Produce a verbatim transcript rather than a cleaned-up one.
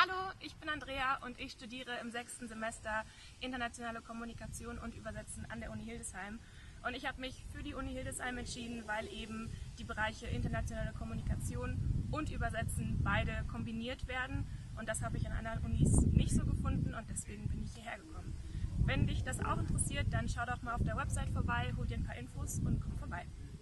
Hallo, ich bin Andrea und ich studiere im sechsten Semester Internationale Kommunikation und Übersetzen an der Uni Hildesheim. Und ich habe mich für die Uni Hildesheim entschieden, weil eben die Bereiche internationale Kommunikation und Übersetzen beide kombiniert werden. Und das habe ich an anderen Unis nicht so gefunden und deswegen bin ich hierher gekommen. Wenn dich das auch interessiert, dann schau doch mal auf der Website vorbei, hol dir ein paar Infos und komm vorbei.